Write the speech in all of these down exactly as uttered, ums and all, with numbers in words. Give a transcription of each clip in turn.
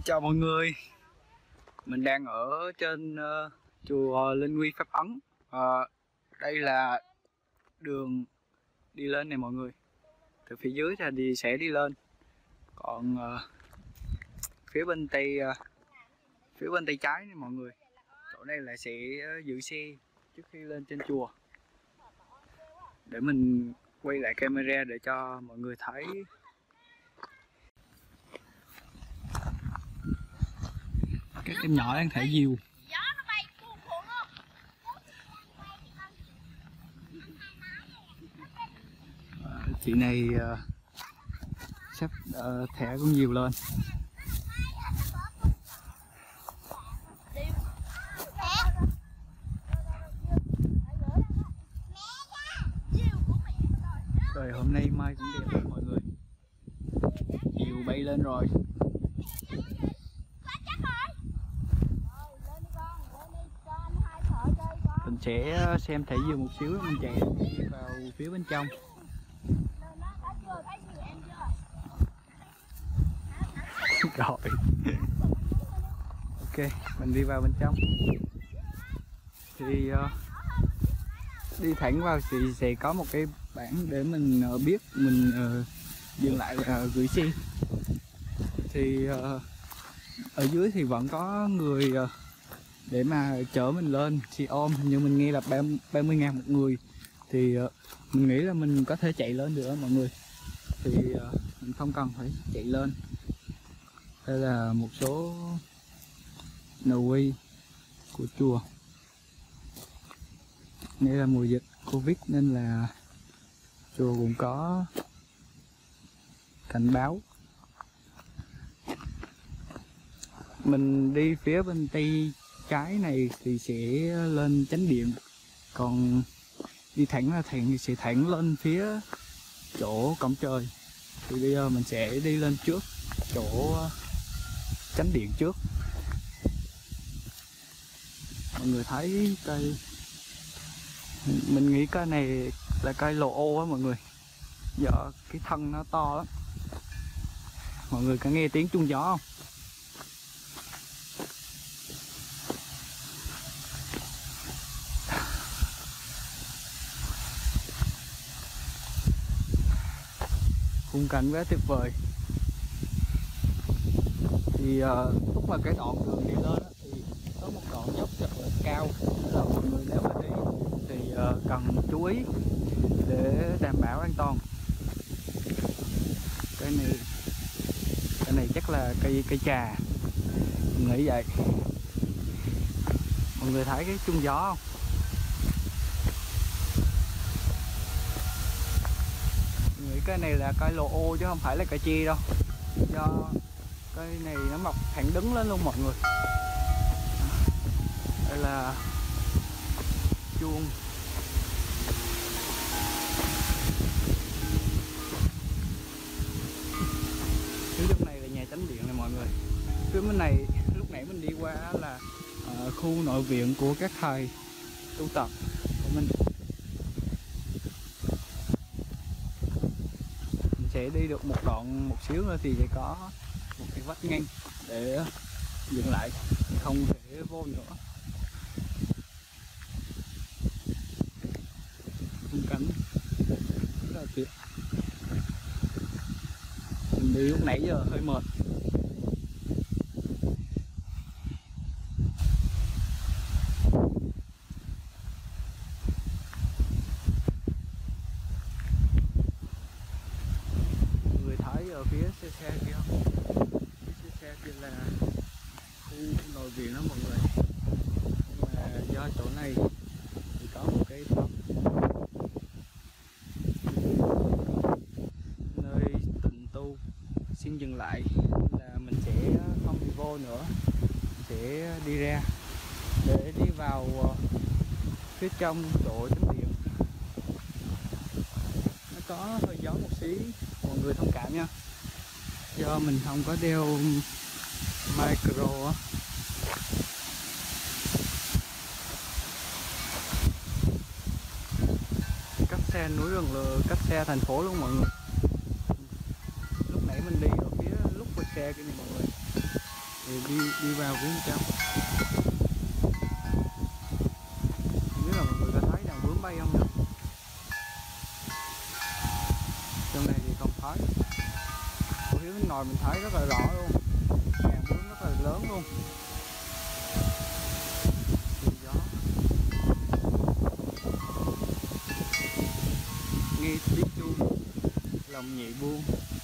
Chào mọi người, mình đang ở trên uh, chùa Linh Quy Pháp Ấn. uh, Đây là đường đi lên này mọi người. Từ phía dưới ra đi sẽ đi lên. Còn uh, phía bên tây uh, phía bên tay trái này mọi người, chỗ này là sẽ giữ xe trước khi lên trên chùa. Để mình quay lại camera để cho mọi người thấy. Các em nhỏ đang thả diều. À, chị này uh, sắp uh, thả con diều lên. Trời hôm nay mai cũng đẹp lắm mọi người. Diều bay lên rồi. Mình sẽ xem thả diều một xíu, mình chạy đi vào phía bên trong. Rồi. Ok, mình đi vào bên trong. Thì uh, đi thẳng vào thì sẽ có một cái bảng để mình uh, biết mình uh, dừng lại uh, gửi xe. Thì uh, ở dưới thì vẫn có người uh, để mà chở mình lên xe ôm, nhưng mình nghe là ba mươi ngàn một người. Thì uh, mình nghĩ là mình có thể chạy lên được đó, mọi người. Thì uh, mình không cần phải chạy lên. Đây là một số nội quy của chùa. Đây là mùa dịch Covid nên là chùa cũng có cảnh báo. Mình đi phía bên tay trái này thì sẽ lên chánh điện, còn đi thẳng là thẳng thì sẽ thẳng lên phía chỗ cổng trời. Thì bây giờ mình sẽ đi lên trước chỗ chánh điện trước. Mọi người thấy cây, mình nghĩ cây này là cây lồ ô á mọi người, do cái thân nó to lắm. Mọi người có nghe tiếng chuông gió không? Khung cảnh rất tuyệt vời. Thì uh, lúc mà cái đoạn đường đi lên đó, thì có một đoạn dốc rất là cao, nên là mọi người nếu mà đi thì uh, cần chú ý để đảm bảo an toàn. Cái này cái này chắc là cây cây trà, mình nghĩ vậy. Mọi người thấy cái chuông gió không? Mình nghĩ cái này là cây lồ ô chứ không phải là cây chi đâu, do cây này nó mọc thẳng đứng lên luôn mọi người. Đây là chuông. Phía trong này là nhà chánh điện này mọi người. Phía bên này lúc nãy mình đi qua là uh, khu nội viện của các thầy tu tập của mình. Mình sẽ đi được một đoạn một xíu nữa thì sẽ có một cái vách ngăn để dừng lại, không thể vô nữa. Khung cảnh rất là tuyệt. Mình đi lúc nãy giờ hơi mệt. Mọi người thấy ở phía xe xe kia không? Phía xe kia là khu nội viện đó mọi người. Nhưng mà do chỗ này thì có một cái tháp nơi tịnh tu, xin dừng lại là mình sẽ không đi vô nữa, sẽ đi ra để đi vào phía trong chỗ chánh điện. Nó có hơi gió một xí, mọi người thông cảm nha, do mình không có đeo micro á. Cách xe núi rừng là cách xe thành phố luôn mọi người. Lúc nãy mình đi ở phía lúc quay xe kia này mọi người, thì đi đi vào phía bên trong. Không biết là mọi người có thấy đàn bướm bay không nữa. Trong này thì không thấy. Ở phía bên ngoài mình thấy rất là rõ luôn, đàn bướm rất là lớn luôn. Gió nghe tiếng chuông lòng nhẹ buông.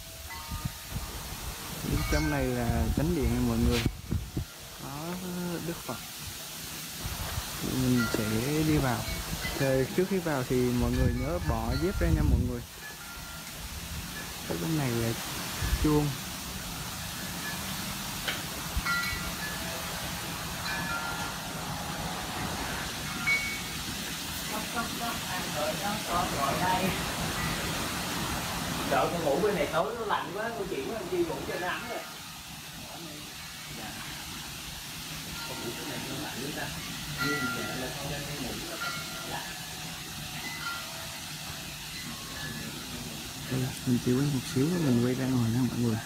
Trong này là chánh điện nha mọi người, có Đức Phật. Mình sẽ đi vào. Thì trước khi vào thì mọi người nhớ bỏ dép ra nha mọi người. Cái bên này là chuông. Sợ con ngủ bên này tối nó lạnh quá, con chị quá, chị ngủ cho nó ấm rồi. Dạ. Con ngủ bên này nó lạnh nữa ta. Nhưng dạ là con đang ngủ đó. Dạ. Đây, mình chỉ quay một xíu mình quay ra ngoài nha mọi người.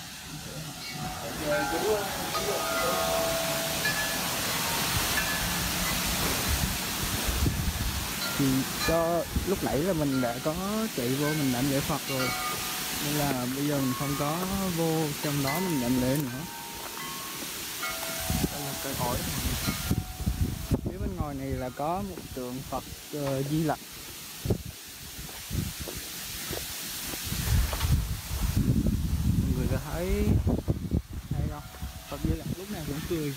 Thì cho lúc nãy là mình đã có chạy vô mình đảnh lễ Phật rồi, nên là bây giờ mình không có vô trong đó mình đảnh lễ nữa. Đây là cây ổi. Phía bên ngoài này là có một tượng Phật uh, Di Lặc. Mọi người có thấy hay không? Phật Di Lặc lúc nào cũng cười.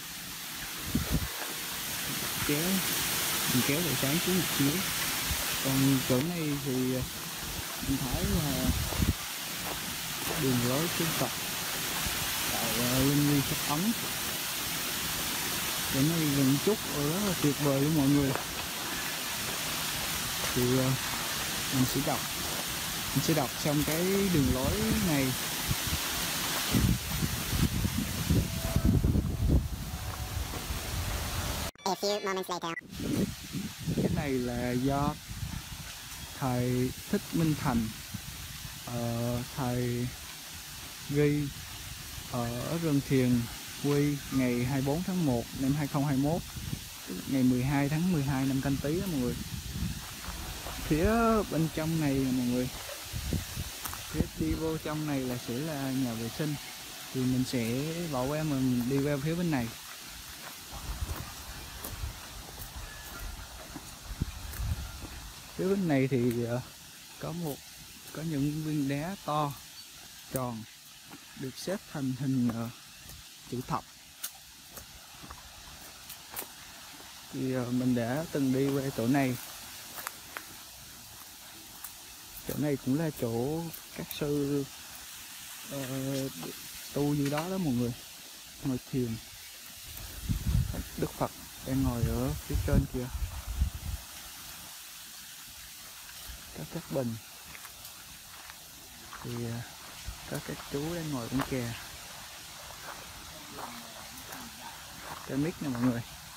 Kéo mình kéo để sáng xuống một xíu. Còn chỗ này thì mình thấy là đường lối chân Phật tạo linh nguy sắc ấm. Chỗ này gần chút rất là tuyệt vời luôn mọi người. Thì mình sẽ đọc mình sẽ đọc xong cái đường lối này. A few moments later. Cái này là do thầy Thích Minh Thành, uh, thầy ghi ở Rừng Thiền Quy ngày hai mươi bốn tháng một năm hai không hai mốt, ngày mười hai tháng mười hai năm Canh Tý đó mọi người. Phía bên trong này là mọi người, phía đi vô trong này là sẽ là nhà vệ sinh, thì mình sẽ bỏ qua mình đi qua phía bên này. Phía bên này thì có một có những viên đá to tròn được xếp thành hình uh, chữ thập. Thì uh, mình đã từng đi qua chỗ này. Chỗ này cũng là chỗ các sư uh, tu như đó đó mọi người, ngồi thiền. Đức Phật đang ngồi ở phía trên kìa. Có các bình thì có các chú đang ngồi bên kìa. Cái mic nè mọi người.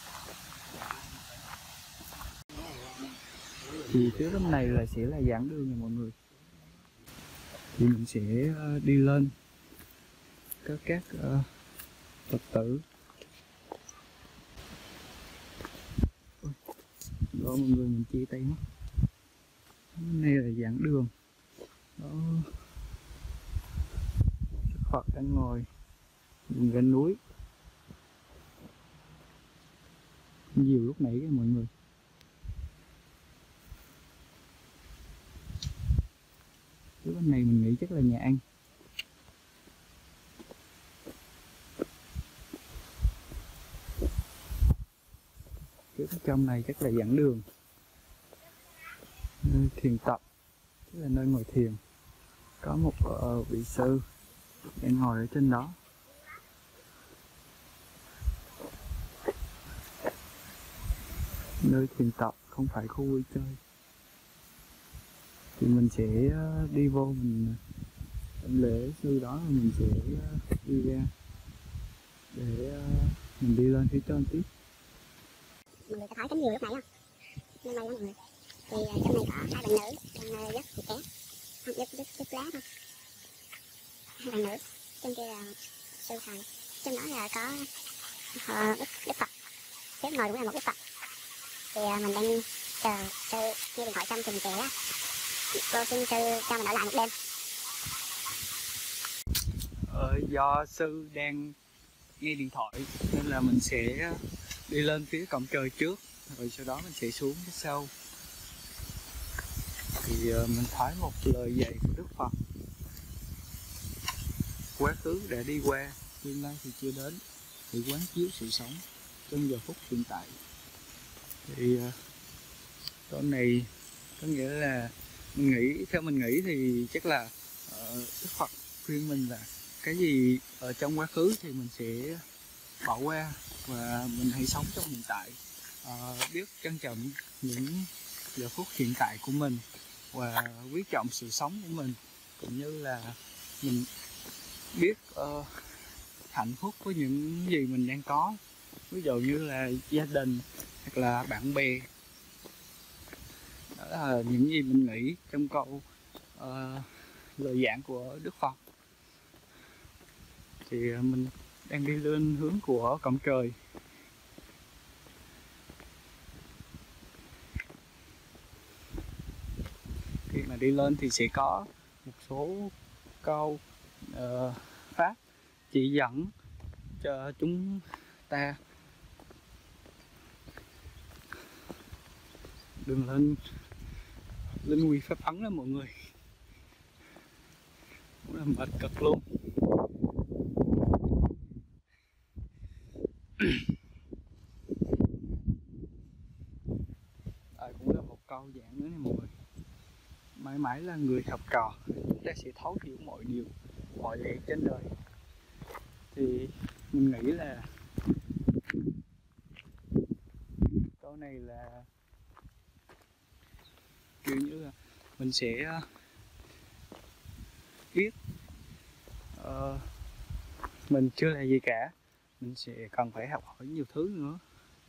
Thì phía bên này là sẽ là giảng đường nha mọi người. Thì mình sẽ đi lên có các uh, Phật tử. Đó mọi người, mình chia tay mất. Bên này là giảng đường. Đó, Phật đang ngồi nhìn gần núi. Nhiều lúc nãy kìa mọi người. Phía bên này mình nghĩ chắc là nhà ăn. Phía bên trong này chắc là giảng đường, nơi thiền tập, tức là nơi ngồi thiền. Có một uh, vị sư đang ngồi ở trên đó. Nơi thiền tập, không phải khu vui chơi. Thì mình sẽ uh, đi vô mình làm lễ sư đó, rồi mình sẽ uh, đi ra để uh, mình đi lên phía trên tiếp. Mọi người có thấy cánh diều lúc nãy không? Nó bay đó mọi người. Thì uh, trong này có hai bạn nữ đang uh, dắt thịt cá, không dắt dắt dắt lá thôi. Hai bạn nữ, trên kia là sư thầy, trong đó là có uh, đức, đức Phật. Trước ngồi cũng là một đức Phật. Thì uh, mình đang chờ sư nghe điện thoại xong thì mình sẽ cô xin sư cho mình ở lại một đêm. Ờ, do sư đang nghe điện thoại nên là mình sẽ đi lên phía cổng trời trước, rồi sau đó mình sẽ xuống phía sau. Thì uh, mình thấy một lời dạy của Đức Phật: quá khứ đã đi qua, tương lai thì chưa đến, thì quán chiếu sự sống trong giờ phút hiện tại. Thì uh, câu này có nghĩa là mình nghĩ, theo mình nghĩ thì chắc là uh, Đức Phật khuyên mình là cái gì ở trong quá khứ thì mình sẽ bỏ qua và mình hãy sống trong hiện tại, uh, biết trân trọng những giờ phút hiện tại của mình và quý trọng sự sống của mình, cũng như là mình biết uh, hạnh phúc với những gì mình đang có, ví dụ như là gia đình hoặc là bạn bè. Đó là những gì mình nghĩ trong câu uh, lời giảng của Đức Phật. Thì mình đang đi lên hướng của cổng trời. Khi mà đi lên thì sẽ có một số câu uh, pháp chỉ dẫn cho chúng ta đừng lên linh quy pháp ấn đó mọi người, cũng là mệt cực luôn. À, cũng là một câu giảng nữa này mọi người: mãi mãi là người học trò, chúng ta sẽ thấu hiểu mọi điều, mọi lẽ trên đời. Thì mình nghĩ là câu này là kiểu như là mình sẽ biết uh, mình chưa là gì cả, mình sẽ cần phải học hỏi nhiều thứ nữa.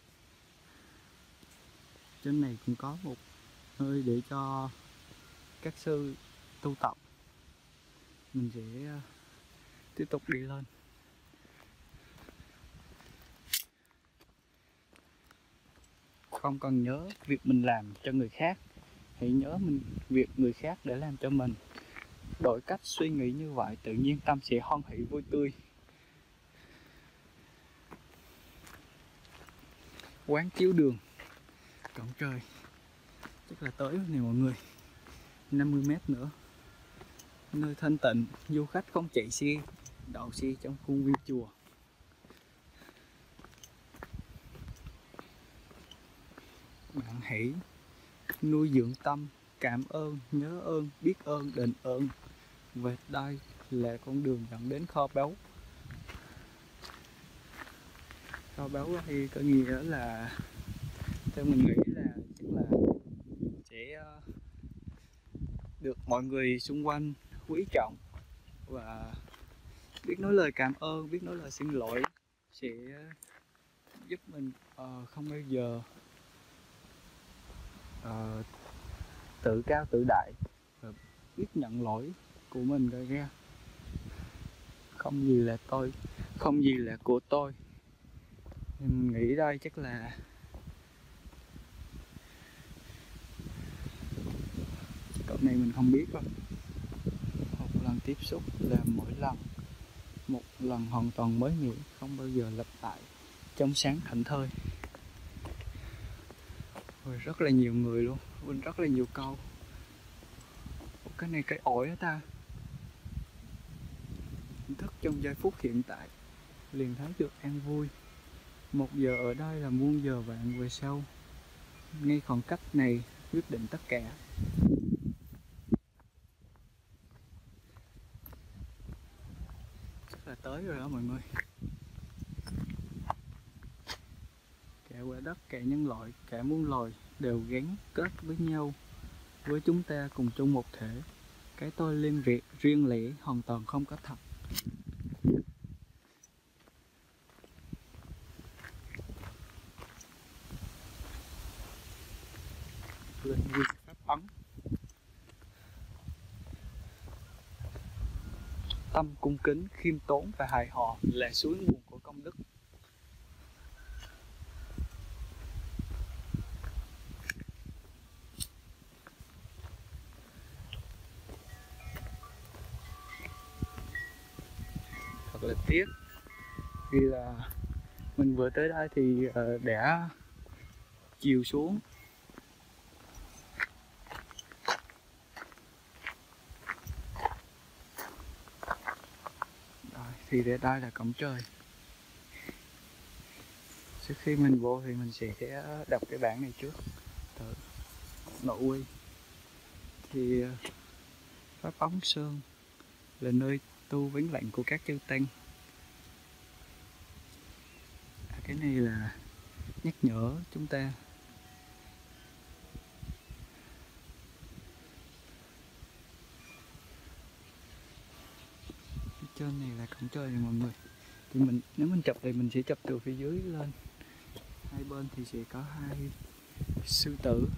Trên này cũng có một nơi để cho các sư tu tập. Mình sẽ uh, tiếp tục đi lên. Không cần nhớ việc mình làm cho người khác, hãy nhớ mình việc người khác để làm cho mình. Đổi cách suy nghĩ như vậy, tự nhiên tâm sẽ hoan hỷ vui tươi. Quán chiếu đường, cổng trời. Chắc là tới này mọi người. năm mươi mét nữa. Nơi thanh tịnh, du khách không chạy xe, đậu xe trong khuôn viên chùa. Bạn hãy nuôi dưỡng tâm, cảm ơn, nhớ ơn, biết ơn, đền ơn. Về đây là con đường dẫn đến kho báu. Kho báu thì có nghĩa là, theo mình nghĩ là chắc là sẽ được mọi người xung quanh quý trọng và biết nói lời cảm ơn, biết nói lời xin lỗi, sẽ giúp mình uh, không bao giờ uh, tự cao tự đại, và biết nhận lỗi của mình gây ra. Không gì là tôi, không gì là của tôi. Mình nghĩ đây chắc là cậu này mình không biết đâu. Một lần tiếp xúc là mỗi lần một lần hoàn toàn mới mẻ, không bao giờ lặp lại, trong sáng thảnh thơi. Rồi rất là nhiều người luôn, bên rất là nhiều câu. Cái này cái ổi đó ta. Thức trong giây phút hiện tại, liền thấy được an vui. Một giờ ở đây là muôn giờ vạn về sau. Ngay khoảng cách này quyết định tất cả. Chắc là tới rồi đó mọi người. Cả quả đất, cả nhân loại, cả muôn loài đều gắn kết với nhau, với chúng ta cùng chung một thể. Cái tôi liên việt riêng lẻ hoàn toàn không có thật. Lên viên pháp ấn. Tâm cung kính, khiêm tốn và hài hòa là suối nguồn của công đức. là tiếc vì là mình vừa tới đây thì uh, đã chiều xuống. Rồi, thì để đây là cổng trời. Trước khi mình vô thì mình sẽ đọc cái bảng này trước. Từ nội quy thì Pháp Ống Sơn là nơi tu vĩnh lạnh của các chư tăng. À, cái này là nhắc nhở chúng ta. Phía trên này là cổng trời này mọi người. Thì mình nếu mình chụp thì mình sẽ chụp từ phía dưới lên. Hai bên thì sẽ có hai sư tử.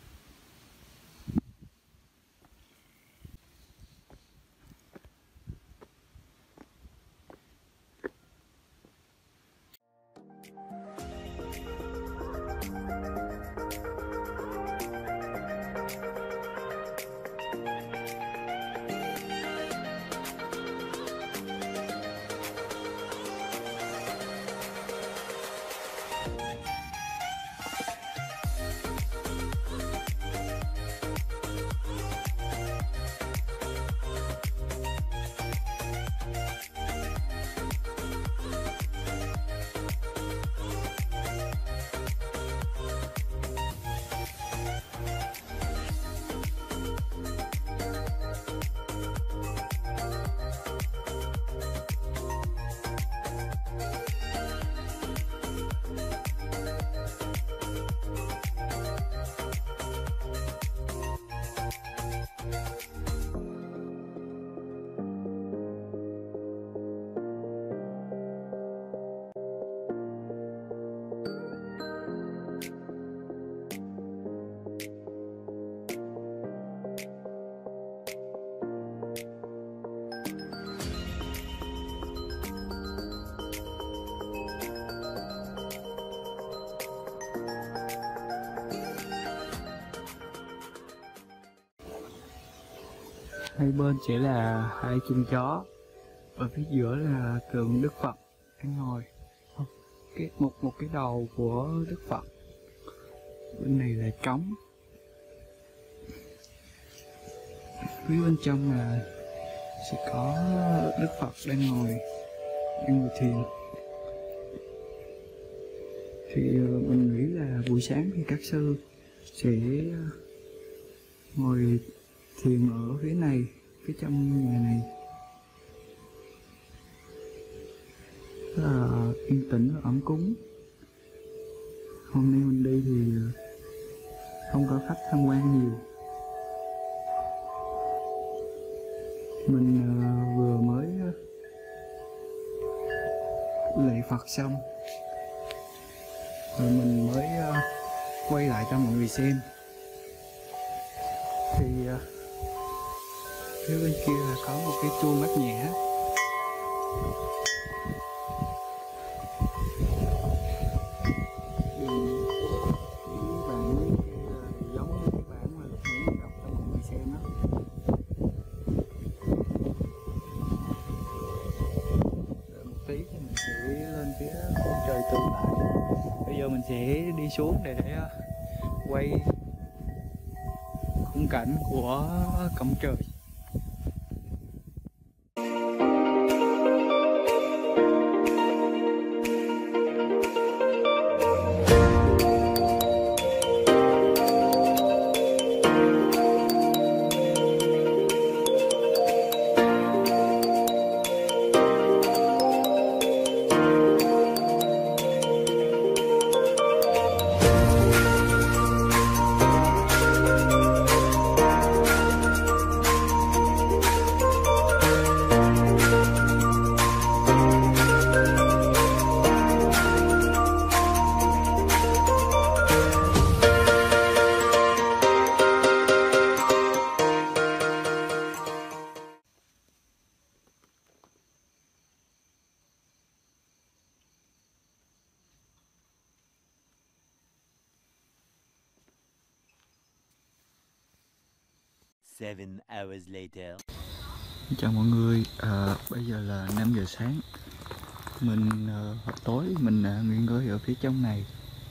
Hai bên sẽ là hai chân chó, ở phía giữa là tượng Đức Phật đang ngồi, cái một một cái đầu của Đức Phật, bên này là trống, phía bên trong là sẽ có Đức Phật đang ngồi đang ngồi thiền. Thì mình nghĩ là buổi sáng thì các sư sẽ ngồi thiền ở phía này, phía trong nhà này, rất là yên tĩnh và ấm cúng. Hôm nay mình đi thì không có khách tham quan nhiều. Mình vừa mới lạy Phật xong rồi mình mới quay lại cho mọi người xem. Thì phía bên kia là có một cái chuông bát nhã. Cái bản giống như cái bản mà lúc nãy mình đọc cho mọi người xem đó. Đợi một tí thì mình sẽ lên phía cổng trời từ lại. Bây giờ mình sẽ đi xuống để quay khung cảnh của cổng trời. Seven hours later. Chào mọi người, à, bây giờ là năm giờ sáng. Mình uh, tối mình uh, nghỉ ngơi ở phía trong này.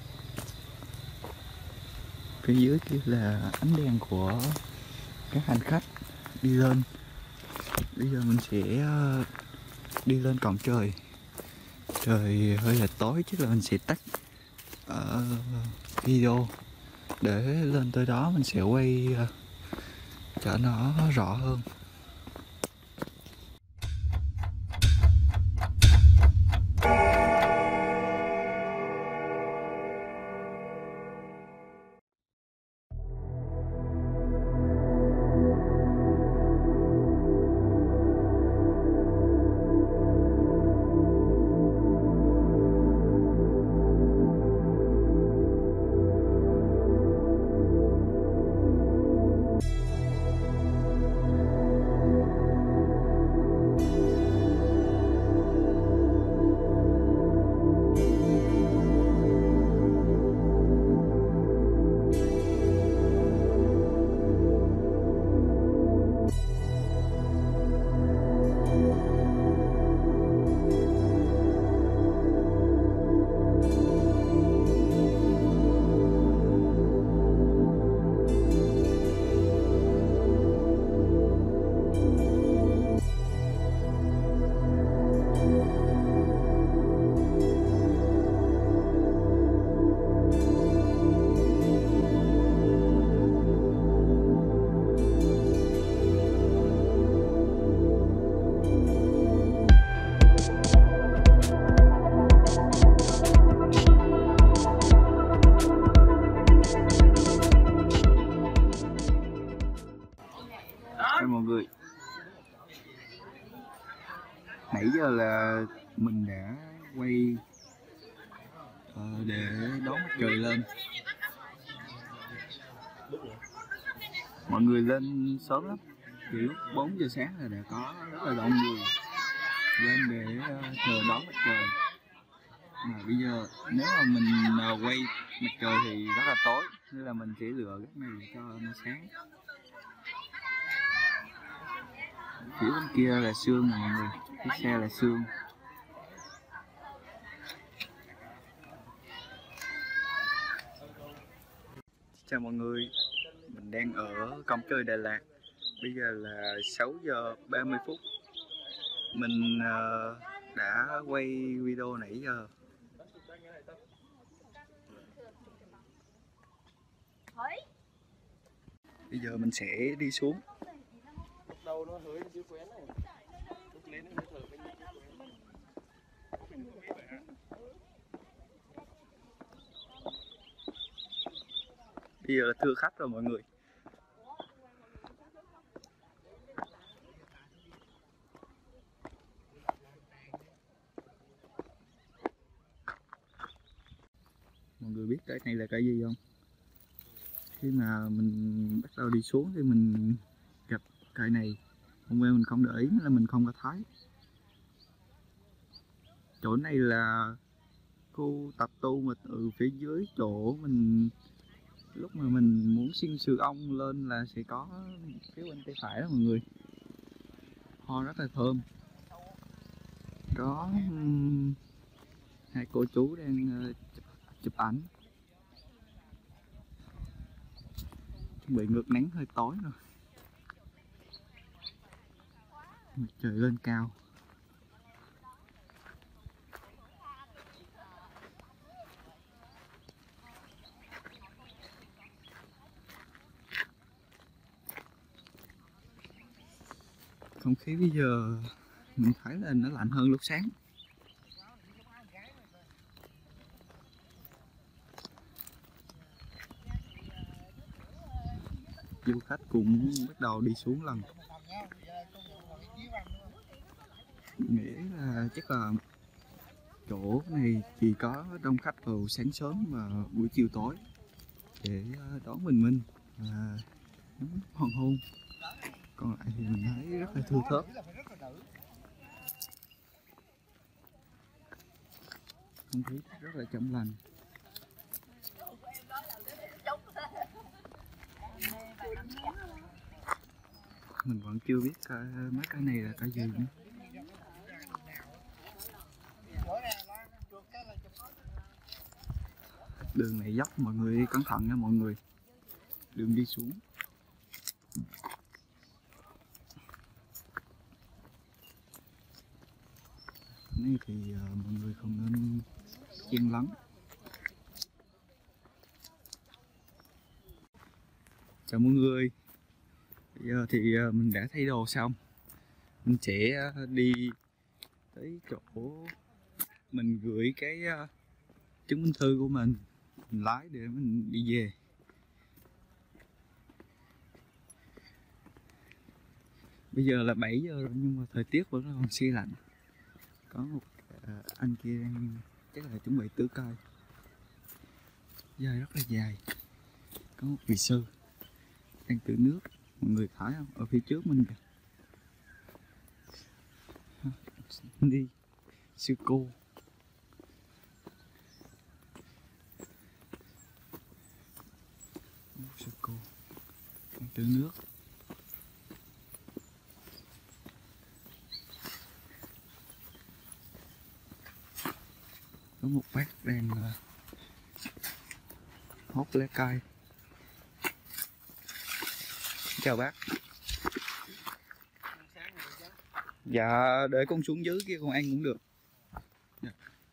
Phía dưới kia là ánh đèn của các hành khách đi lên. Bây giờ mình sẽ uh, đi lên cổng trời. Trời hơi là tối, chắc là mình sẽ tắt uh, video để lên tới đó mình sẽ quay uh, cho nó rõ hơn. Chào mọi người. Nãy giờ là mình đã quay uh, để đón mặt trời lên. Mọi người lên sớm lắm, từ lúc bốn giờ sáng là đã có rất là đông người lên để uh, chờ đón mặt trời. Mà bây giờ nếu mà mình uh, quay mặt trời thì rất là tối, nên là mình sẽ lựa cái này cho nó sáng. Phía bên kia là sương nè mọi người, cái xe là sương. Chào mọi người, mình đang ở cổng trời Đà Lạt. Bây giờ là sáu giờ ba mươi phút. Mình uh, đã quay video nãy giờ. Bây giờ mình sẽ đi xuống. Đầu nó hơi chưa quen này. Lúc lên nó thở bên Bây giờ là thưa khách rồi mọi người. Mọi người biết cái này là cái gì không? Khi mà mình bắt đầu đi xuống thì mình gặp cây này, hôm qua mình không để ý là mình không có thấy. Chỗ này là khu tập tu mà từ phía dưới chỗ mình lúc mà mình muốn xin sư ông lên là sẽ có phía bên tay phải đó mọi người. Hoa rất là thơm. Có um, hai cô chú đang uh, chụp, chụp ảnh. Chuẩn bị ngược nắng hơi tối rồi. Mặt trời lên cao. Không khí bây giờ mình thấy là nó lạnh hơn lúc sáng. Du khách cũng bắt đầu đi xuống lần. Nghĩ là chắc là chỗ này chỉ có đông khách vào sáng sớm và buổi chiều tối để đón bình minh và ngắm hoàng hôn. Còn lại thì mình thấy rất là thưa thớt. Không khí rất là trong lành. mình vẫn chưa biết cái, mấy cái này là cái gì nữa. Đường này dốc, mọi người đi cẩn thận nha mọi người. Đường đi xuống. Này thì uh, mọi người không nên chen lấn. Chào mọi người. Bây giờ thì uh, mình đã thay đồ xong. Mình sẽ uh, đi tới chỗ mình gửi cái uh, chứng minh thư của mình. Mình lái để mình đi về. Bây giờ là bảy giờ rồi nhưng mà thời tiết vẫn còn se lạnh. Có một uh, anh kia đang chắc là chuẩn bị tưới cây. Dài rất là dài. Có một vị sư đang tưới nước. Mọi người thấy không? Ở phía trước mình kìa. Đi sư cô. Sư cô đang tưới nước. Có một bác đang uh, hốt lá cây. Chào bác. Dạ để con xuống dưới kia con ăn cũng được. Dạ.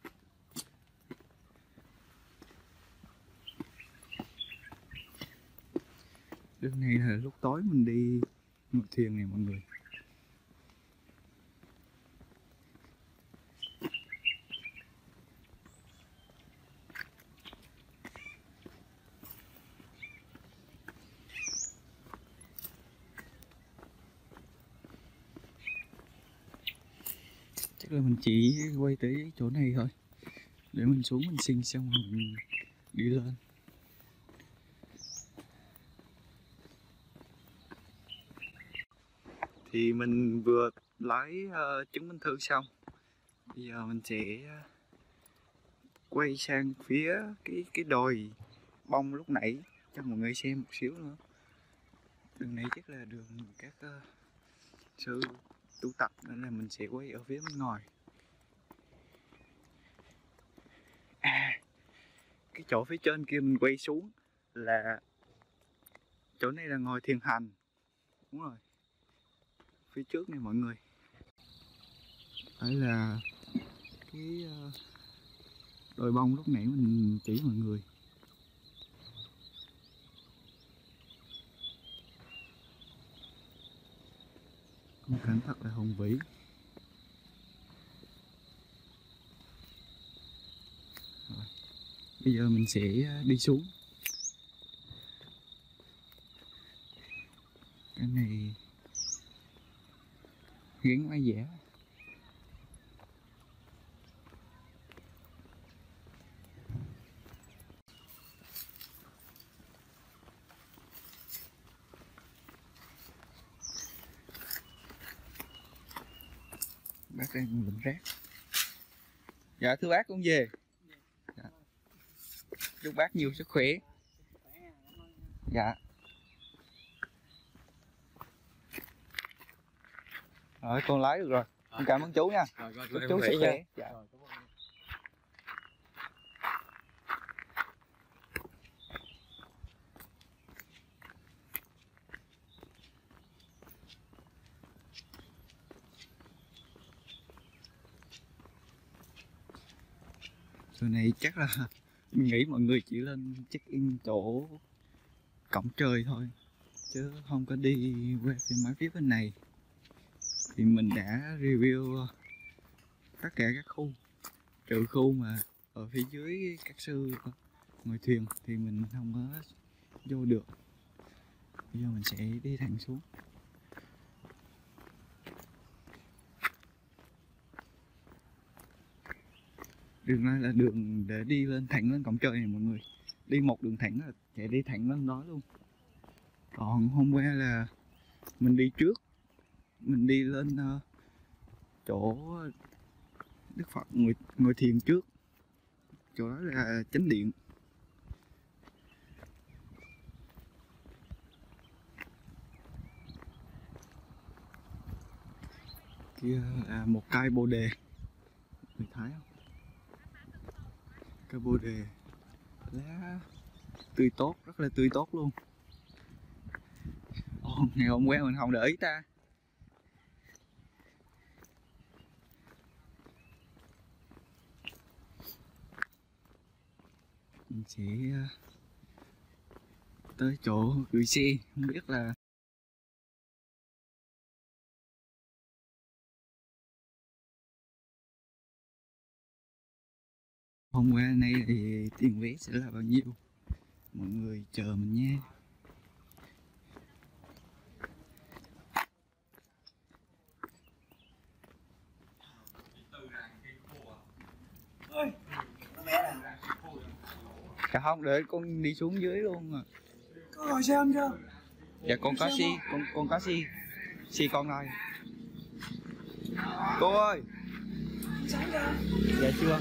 Đường này là lúc tối mình đi ngồi thuyền này mọi người. Chắc là mình chỉ quay tới chỗ này thôi. Để mình xuống mình xin xong rồi mình đi lên. Thì mình vừa lấy uh, chứng minh thư xong. Bây giờ mình sẽ uh, quay sang phía cái cái đồi bông lúc nãy cho mọi người xem một xíu nữa. Đường này chắc là đường các uh, sư tu tập nên là mình sẽ quay ở phía bên ngoài. À, cái chỗ phía trên kia mình quay xuống là chỗ này là ngồi thiền hành. Đúng rồi. Phía trước này mọi người. Đấy là cái uh, đồi bông lúc nãy mình chỉ mọi người. Khung cảnh thật là hùng vĩ. Rồi. Bây giờ mình sẽ đi xuống. Cái này gắn máy vẽ. Bác đang lượm rác. Dạ thưa bác con về. Dạ. Chúc bác nhiều sức khỏe. Dạ. Rồi con lái được rồi. Con cảm ơn chú nha. Rồi, rồi, chúc chú sức khỏe. Dạ. Rồi, Chỗ này chắc là mình nghĩ mọi người chỉ lên check in chỗ cổng trời thôi chứ không có đi qua phía máy phía bên này. Thì mình đã review tất cả các khu trừ khu mà ở phía dưới các sư ngồi thuyền thì mình không có vô được. Bây giờ mình sẽ đi thẳng xuống. Đường này là đường để đi lên thẳng lên cổng trời này mọi người. Đi một đường thẳng là chạy đi thẳng lên đó luôn. Còn hôm qua là mình đi trước, mình đi lên uh, chỗ Đức Phật ngồi, ngồi thiền trước. Chỗ đó là chánh điện. Kia là một cây bồ đề, mình thấy không? Cây bồ đề lá tươi tốt, rất là tươi tốt luôn. Ồ, ngày hôm qua mình không để ý ta. Mình sẽ tới chỗ gửi xe, không biết là hôm qua nay thì tiền vé sẽ là bao nhiêu, mọi người chờ mình nha. Dạ không, để con đi xuống dưới luôn à. Có gọi xe không chưa? Dạ con có si, con con có si, si con đây. Cô ơi. Sáng chưa? Dạ chưa.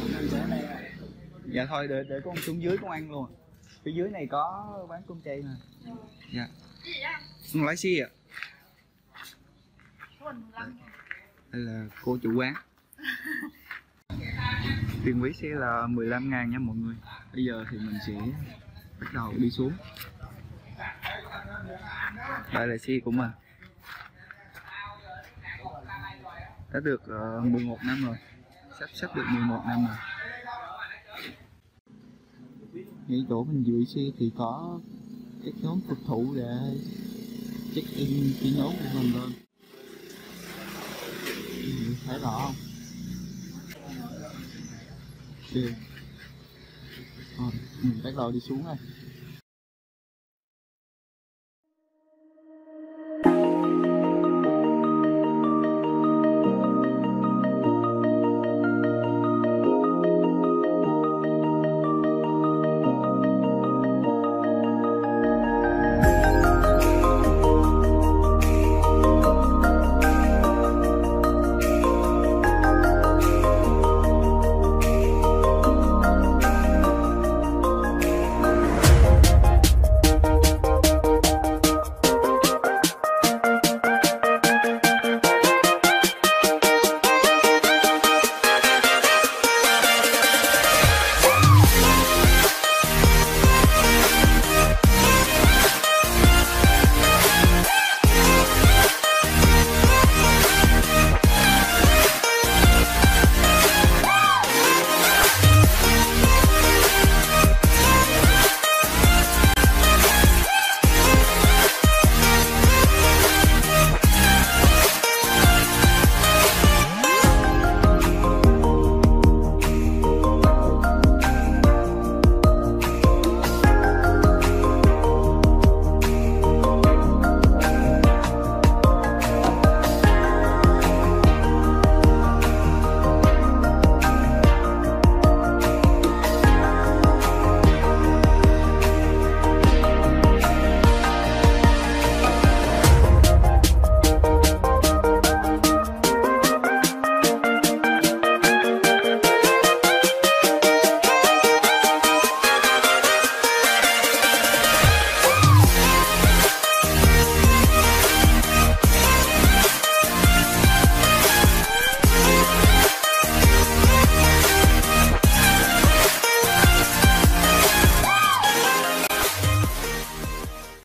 Dạ thôi để để con xuống dưới con ăn luôn. Phía dưới này có bán cơm chay mà. Dạ. Con lấy si ạ. Đây là cô chủ quán. Tiền vé xe là mười lăm ngàn nha mọi người. Bây giờ thì mình sẽ bắt đầu đi xuống. Đây là xe của mình. Đã được uh, mười một năm rồi. Sắp sắp được mười một năm rồi. Ngay chỗ mình gửi xe thì có các nhóm phục vụ để check in cái nhóm của mình lên. Thấy rõ không? Ok. Rồi, mình bắt đầu đi xuống đây.